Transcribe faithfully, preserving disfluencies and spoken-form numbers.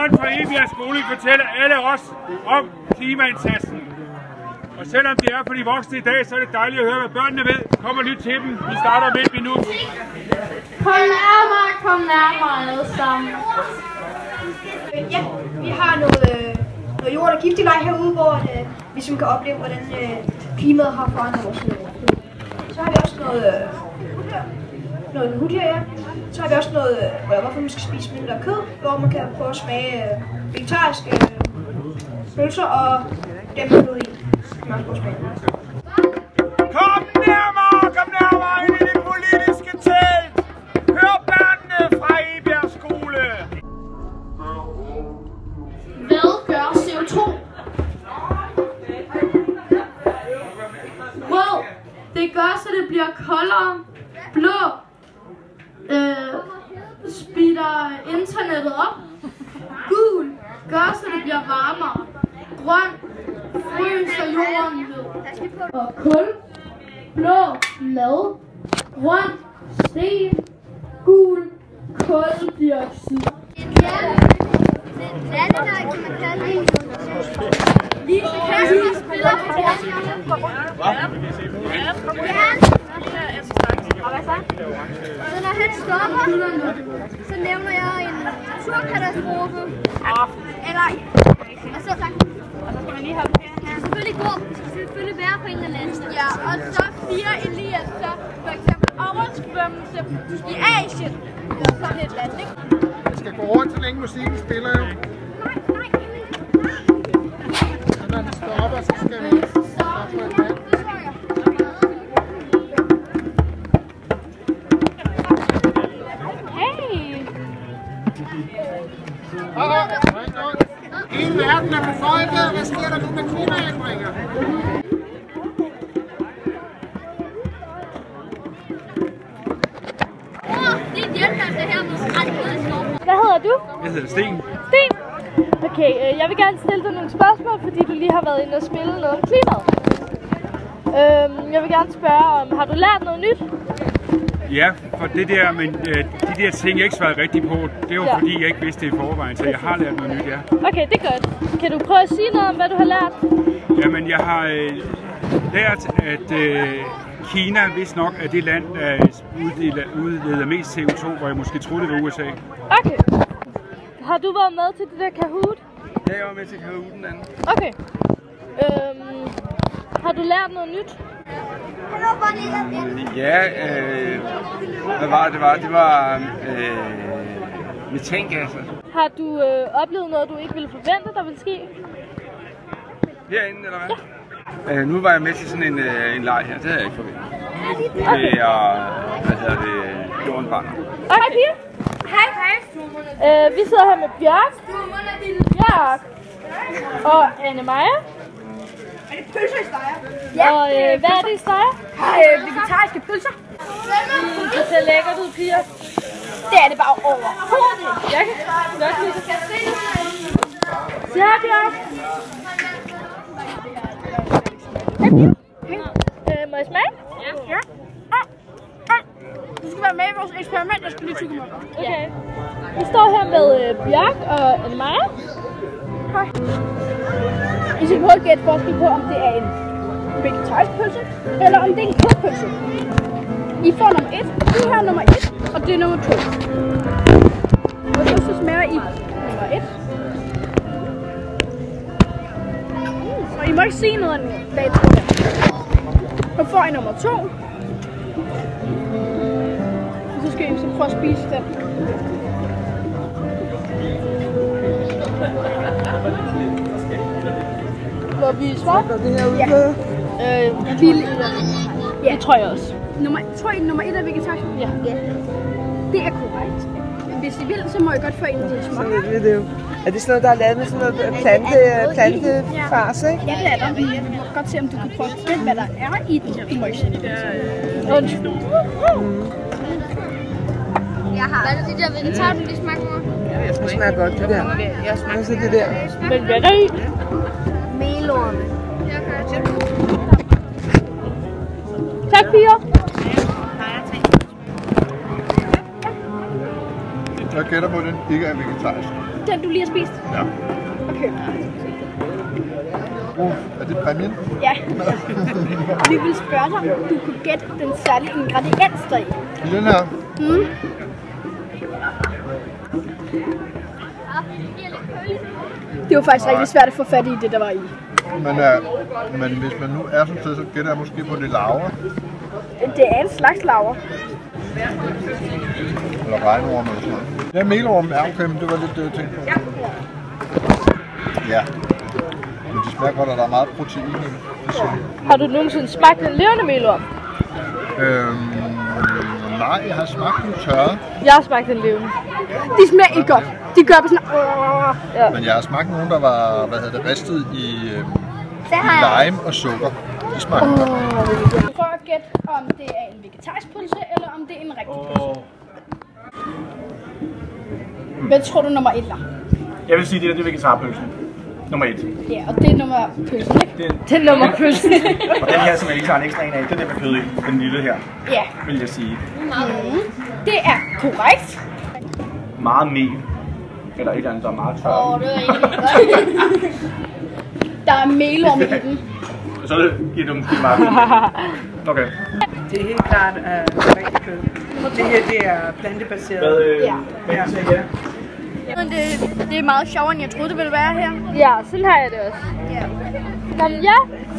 Børn fra Egebjerg skole fortæller alle os om klimaindsatsen. Og selvom det er for de voksne i dag, så er det dejligt at høre, hvad børnene ved. Kom og lyt til dem. Vi starter med et minut. Kom nærmere, kom nærmere alle sammen. Ja, vi har noget, øh, noget jord- og giftig leg herude, hvor øh, vi ligesom kan opleve, hvordan øh, klimaet har forandret vores liv. Så har vi også noget øh, noget hud her, ja. Så har vi også noget, øh, hvorfor man skal spise mindre kød, hvor man kan prøve at smage øh, vegetariske øh, pølser og dem med kød i. Man kan smage. Kom nærmere, kom nærmere ind i det politiske telt. Hør børnene fra Egebjerg skole. Hvad gør C O to? Wow, det gør, så det bliver koldere. Blå øh, speeder internettet op. Gul gør, så det bliver varmere. Grøn fryser jorden ned. Og kul, blå mad, grøn sten, gul kuldioxid. Landeleg kan man kalde det. Lise Kasper spiller på klassen. Og hvad så? Så når han stopper, så nævner jeg en naturkatastrofe. Eller, og så, og så skal man lige have det. Det skal selvfølgelig gå, det skal selvfølgelig være på en eller anden sted. Ja, og så siger Elias så for eksempel oversvømmelse i Asien. Eller sådan et land, ikke? Det skal gå rundt, så længe musikken spiller jo. Nej, nej, og når den stopper, så skal vi stoppe på et land. Hele verden er på folket. Hvad sker der nu med klimaændringer? Hvad hedder du? Jeg hedder Sten. Sten? Okay, øh, jeg vil gerne stille dig nogle spørgsmål, fordi du lige har været inde og spille noget om klimaet. Øhm, jeg vil gerne spørge om, har du lært noget nyt? Ja, for det der, men øh, de der ting, jeg ikke svarede rigtigt på, det var ja. fordi, jeg ikke vidste det i forvejen, så jeg har lært noget nyt, ja. Okay, det er godt. Kan du prøve at sige noget om, hvad du har lært? Jamen, jeg har øh, lært, at øh, Kina vist nok er det land, der udleder, udleder mest C O to, hvor jeg måske troede, det var U S A. Okay. Har du været med til det der Kahoot? Ja, jeg var med til Kahooten anden. Okay. Øhm, har du lært noget nyt? Ja, øh, hvad var det, det var? Det var øh, metangasser. Har du øh, oplevet noget, du ikke ville forvente, der ville ske? Herinde, eller hvad? Ja. Øh, nu var jeg med til sådan en, øh, en leg her, det havde jeg ikke forventet. Okay. Det er, hvad hedder det, Jorden Banger. Hej piger. Hej, hej. Øh, vi sidder her med Bjørk. Bjørk. Og Anne-Maja. Er det pølser i steger? Ja. Og øh, hvad er det i steger? Øh, vegetariske pølser. Det ser lækkert ud, piger. Det er det bare overhovedet. Jeg kan godt lide det. Se her, Bjørk. Hej, piger. Øh, må jeg smage? Ja. Ja. Du skal være med i vores eksperiment, jeg skal lige tykke mig. Okay. Vi står her med øh, Bjørk og Anne-Maja. Hej. I skal prøve at gætte forskel på, om det er en vegetarisk pølse, eller om det er en kødpølse. I får nummer et, du har nummer et, og det er nummer to. Og så, så smager I nummer et. Mm, og I må ikke sige noget andet bagpå der. Så får I nummer to. Og så skal I så prøve at spise den. Må vi svare? Ja. Øh, vi ja. Det tror jeg også. Nummer, tror I, nummer et er vegetarisk? Ja. Ja. Det er korrekt. Hvis I vil, så må I godt få en af de smager. Så det er jo. Er det sådan noget, der er lavet med sådan noget plante, plantefars, ikke? Ja, det er der. Jeg vil godt se, om du kan prøve at finde, hvad der er i den. Du må ikke se det. Undskyld. Jeg har. Hvad er det, de der vegetar, du lige smager på? Det smager godt, det der. Jeg smager så det der. Men hvad er der i? Melorme. Tak, piger. Og gætter på, at den ikke er vegetarisk. Den, du lige har spist? Ja. Okay. Uh, er det præmien? Ja. Vi vil spørge dig, om du kunne gætte den særlige ingrediens deri. I den her? Mm. Det var faktisk rigtig svært at få fat i det, der var i. Men, uh, men hvis man nu er sådan sted, så gætter jeg måske på det laver. Det er en slags laver. Eller regnorm eller sådan noget. Ja, melorm, ja okay, men det var lidt det, jeg tænkte på. Ja. Men de smager godt, og der er meget protein i det. Har du nogensinde smagt en levende melorm? Øhm, nej, jeg har smagt en tørre. Jeg har smagt en levende. De smager ikke godt. De gør på sådan... Ja. Men jeg har smagt nogen, der var, hvad hedder det, ristet i, øhm, i lime og sukker. De smager oh. godt. Prøv at gætte, om det er en vegetarisk pølse, eller om det er en rigtig pølse. Hvad tror du nummer et er? Jeg vil sige, det er det vegetarpølsen. Nummer et. Ja, og det er nummer pølsen, ikke? Det er, det er nummer pølsen. Og den her, som jeg lige tager en ekstra en af, det er den med kød i. Den lille her. Ja. Vil jeg sige. Mm. Det er korrekt. Meget mel. Eller et eller andet, der er meget tørt. Åh, det er egentlig der er melorm i den. Så det giver det måske meget mel. Okay. Det er helt klart uh, rigtig kød. Det her, det er plantebaseret. Hvad, øh, ja. Hvad kan du sige, ja? Det, det er meget sjovere, end jeg troede, det ville være her. Ja, sådan har jeg det også. Ja. Jamen ja,